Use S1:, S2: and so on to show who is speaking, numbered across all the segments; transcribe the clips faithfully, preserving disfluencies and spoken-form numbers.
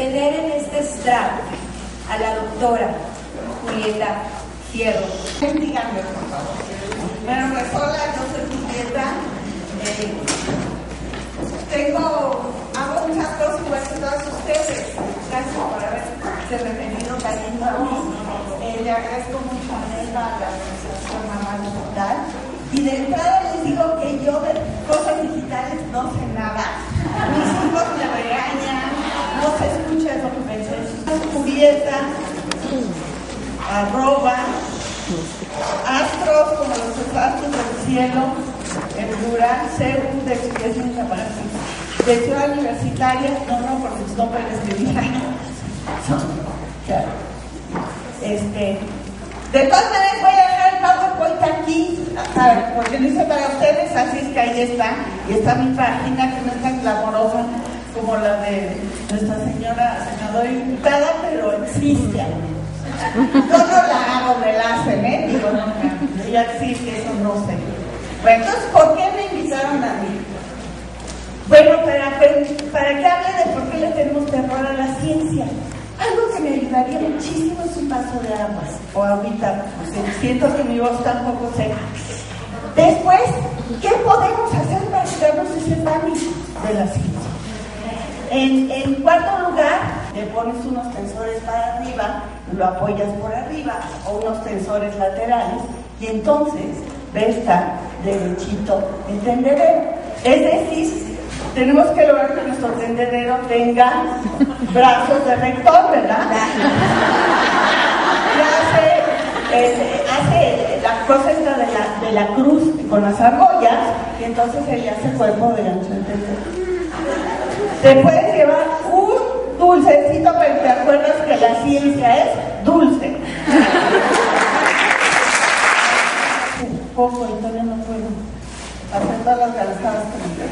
S1: tener en este estrado a la doctora Julieta Fierro.
S2: Díganme, por favor. Bueno, pues hola, yo soy Julieta. Eh, tengo, hago muchas cosas igual que todos ustedes. Gracias por haberse referido también a mí. Eh, le agradezco mucho a Nelva, a la organización Mamá Digital. Y de entrada les digo que yo de cosas digitales no sé nada. Mis hijos me regañan, no se escucha lo que pensé. Julieta, arroba, astros como los astros del cielo, en plural, según de expresión desaparecida. De ciudad universitaria, no, no, porque no pueden escribir. Claro. Este, de todas maneras voy a dejar el PowerPoint aquí, ¿sabes? Porque lo hice para ustedes, así es que ahí está. Y está mi página, que no es tan glamorosa como la de nuestra señora senadora diputada, pero existe. Yo no la hago, me la hacen, ¿eh? Digo, no, no, ya existe, eso no sé. Bueno, entonces, ¿por qué me invitaron a mí? Bueno, para, para que hable de por qué le tenemos terror a la ciencia. Algo que me ayudaría muchísimo es un vaso de aguas. O ahorita, pues, siento que mi voz está un poco seca. Después, ¿qué podemos hacer para quitarnos ese pánico de la ciencia? En, en cuarto lugar, le pones unos tensores para arriba, lo apoyas por arriba, o unos tensores laterales, y entonces ve estar derechito el tendedero. Es decir, tenemos que lograr que nuestro tendedero tenga brazos de rector, ¿verdad? Y hace, eh, hace la cosa esta de la, de la cruz con las argollas, y entonces él hace cuerpo de ancho del tendedero. Te puedes llevar un dulcecito, pero te acuerdas que la ciencia es dulce. Un poco, y todavía no puedo hacer todas las galazadas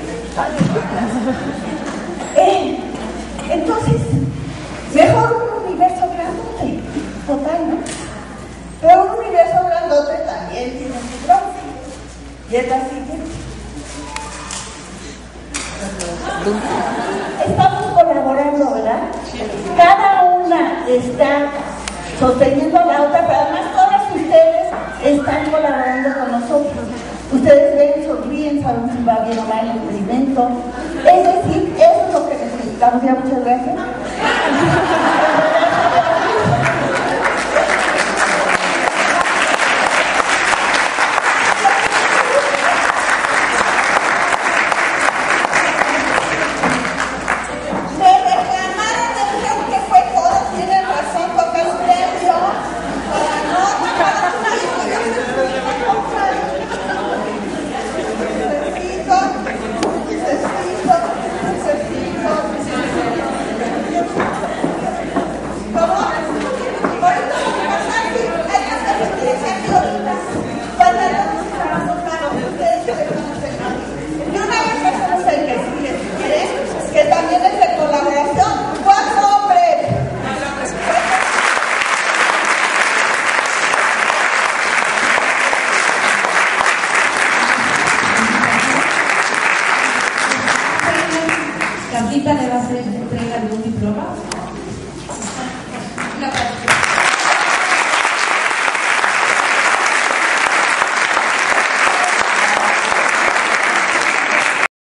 S2: que me eh, Entonces, mejor un universo grandote, total, ¿no? Pero un universo grandote también tiene su bronce. Y es la siguiente. Estamos colaborando, ¿verdad? Cada una está sosteniendo a la otra, pero además todas ustedes están colaborando con nosotros. Ustedes ven, sonríen, saben si va bien o mal el experimento. Es decir, eso es lo que necesitamos. Ya, muchas gracias.